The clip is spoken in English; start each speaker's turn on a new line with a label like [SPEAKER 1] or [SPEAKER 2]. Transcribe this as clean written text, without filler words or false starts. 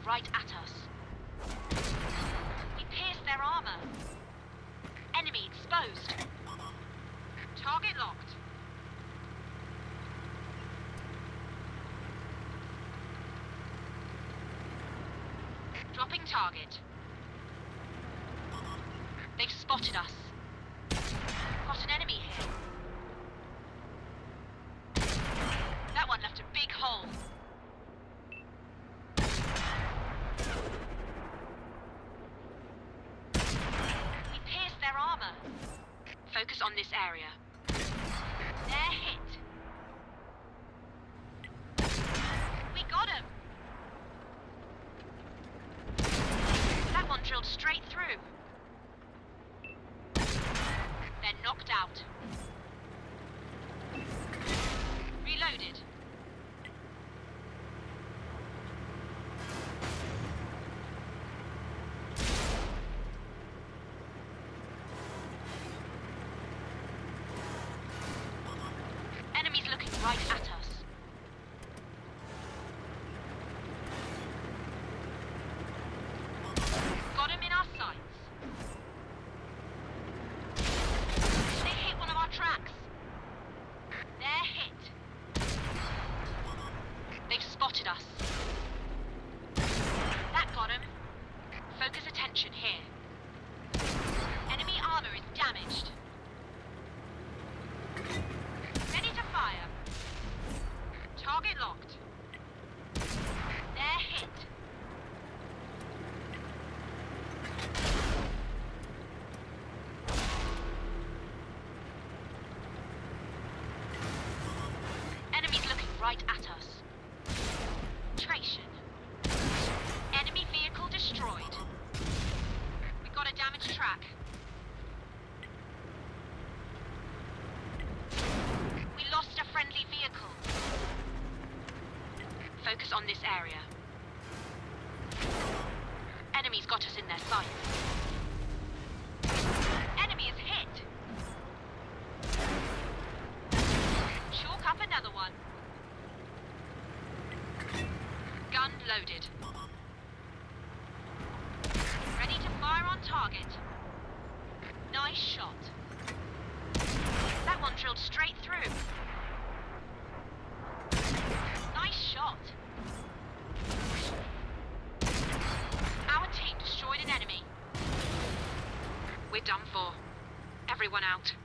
[SPEAKER 1] right at us. We pierced their armor. Enemy exposed. Target locked. Dropping target. They've spotted us. Got an enemy here. That one left a big hole. We pierced their armor. Focus on this area. They're hit. We got him. That one drilled straight through. They're knocked out. Reloaded. Enemies looking right at us. Got him in our sights. They hit one of our tracks. They're hit. They've spotted us. That got him. Focus attention here. Enemy armor is damaged. Ready to fire. Target locked. They're hit. Enemies looking right at us. Tration. Enemy vehicle destroyed. We got a damaged track. We lost a friendly vehicle. Focus on this area. Enemies got us in their sights. Enemy is hit. Chalk up another one. Gun loaded. Ready to fire on target. Nice shot. That one drilled straight through. Nice shot. Our team destroyed an enemy. We're done for. Everyone out.